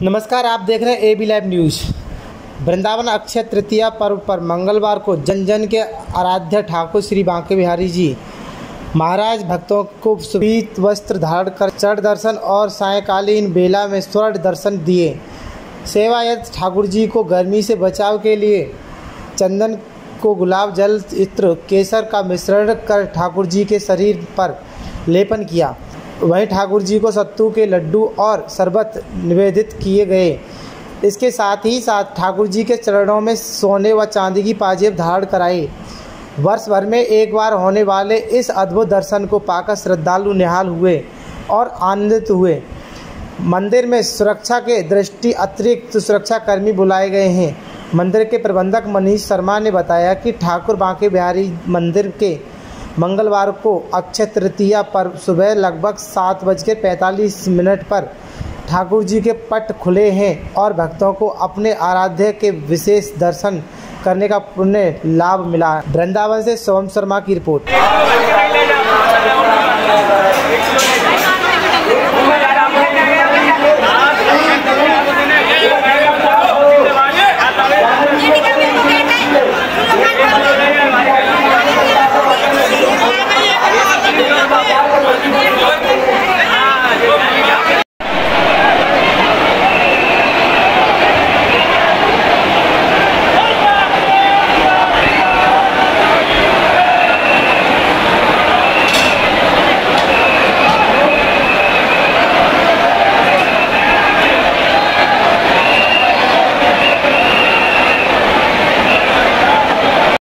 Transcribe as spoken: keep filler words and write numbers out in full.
नमस्कार, आप देख रहे हैं A B live news. Vrindavan Akshaya Tritiya पर्व पर मंगलवार को जन जन के आराध्य ठाकुर श्री बांके बिहारी जी महाराज भक्तों को पीत वस्त्र धारण कर चरण दर्शन और सायंकालीन बेला में स्वर्ण दर्शन दिए। सेवायत ठाकुर जी को गर्मी से बचाव के लिए चंदन को गुलाब जल, इत्र, केसर का मिश्रण कर ठाकुर जी के शरीर पर लेपन किया। वहीं ठाकुर जी को सत्तू के लड्डू और शरबत निवेदित किए गए। इसके साथ ही साथ ठाकुर जी के चरणों में सोने व चांदी की पाजेब धारण कराई। वर्ष भर में एक बार होने वाले इस अद्भुत दर्शन को पाकर श्रद्धालु निहाल हुए और आनंदित हुए। मंदिर में सुरक्षा के दृष्टि अतिरिक्त सुरक्षा कर्मी बुलाए गए हैं। मंदिर के प्रबंधक मनीष शर्मा ने बताया कि ठाकुर बांके बिहारी मंदिर के मंगलवार को अक्षय तृतीया पर सुबह लगभग सात बज के पैंतालीस मिनट पर ठाकुर जी के पट खुले हैं और भक्तों को अपने आराध्य के विशेष दर्शन करने का पुण्य लाभ मिला। वृंदावन से सोम शर्मा की रिपोर्ट।